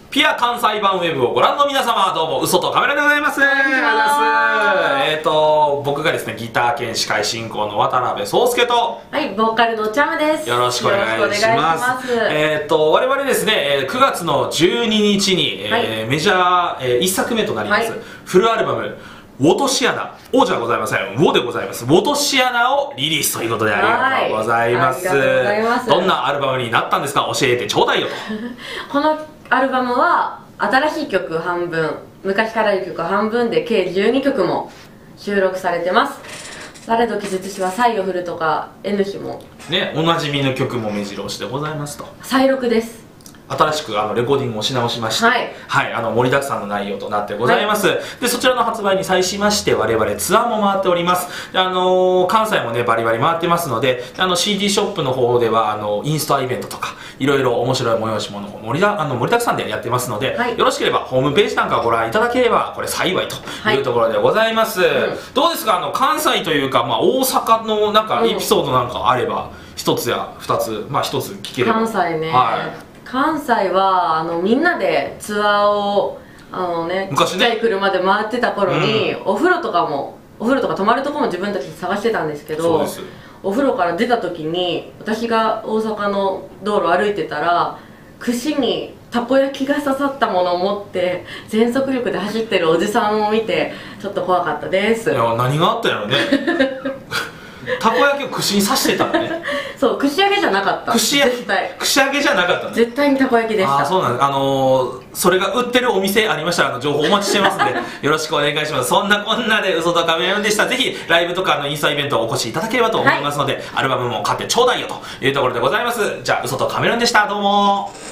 ピア関西版ウェブをご覧の皆様、どうも、嘘とカメラでございます。僕がですね、ギター兼司会進行の渡辺壮介と、 はい、ボーカルのチャムです。 よろしくお願いします。我々ですね、9月の12日に、メジャー、1作目となります、フルアルバム、落とし穴、王じゃございません、ウォでございます。落とし穴をリリースということでありがとうございます。どんなアルバムになったんですか、教えてちょうだいよと。 このアルバムは新しい曲半分、昔からある曲半分で計12曲も収録されてます。されど記述しはサイを振るとか N 氏もね、おなじみの曲も目白押しでございますと。 再録です。 新しくレコーディングをし直しまして、盛りだくさんの内容となってございます。で、そちらの発売に際しまして、我々ツアーも回っております。で関西もね、バリバリ回ってますので、CD ショップの方では、インスタイベントとか、いろいろ面白い催し物を盛りだくさんでやってますので、よろしければホームページなんかご覧いただければ、これ幸いというところでございます。どうですか、関西というか、大阪のなんかエピソードなんかあれば、一つや二つ、一つ聞ければ。 関西ね。関西はみんなでツアーを昔ね、ちっちゃい車で回ってた頃に、お風呂とか泊まるとこも自分たちで探してたんですけど、お風呂から出た時に私が大阪の道路を歩いてたら、串にたこ焼きが刺さったものを持って全速力で走ってるおじさんを見てちょっと怖かったです。 いや、何があったんやろね。たこ焼きを串に刺してたのね。 そう、串揚げじゃなかった。 串揚げじゃなかったの。 絶対にたこ焼きでした。 そうなんです。それが売ってるお店ありましたら情報お待ちしてますんでよろしくお願いします。そんなこんなで嘘とカメラでした。ぜひライブとかインスタイベントをお越しいただければと思いますので、アルバムも買ってちょうだいよというところでございます。じゃあ嘘とカメラでした。どうも。